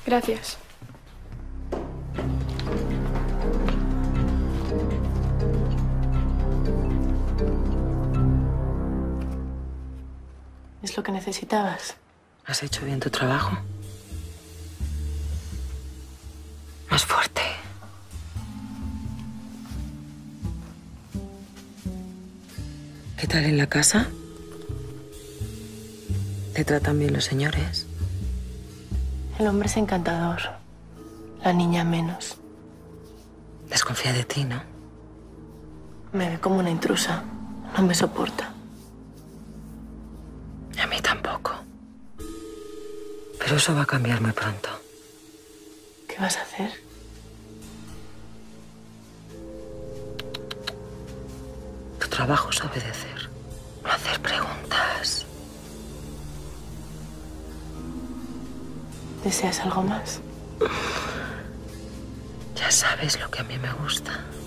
Gracias. ¿Es lo que necesitabas? ¿Has hecho bien tu trabajo? Más fuerte. ¿Qué tal en la casa? ¿Te tratan bien los señores? El hombre es encantador. La niña menos. Desconfía de ti, ¿no? Me ve como una intrusa. No me soporta. A mí tampoco. Pero eso va a cambiar muy pronto. ¿Qué vas a hacer? Tu trabajo es obedecer, no hacer preguntas. ¿Deseas algo más? Ya sabes lo que a mí me gusta.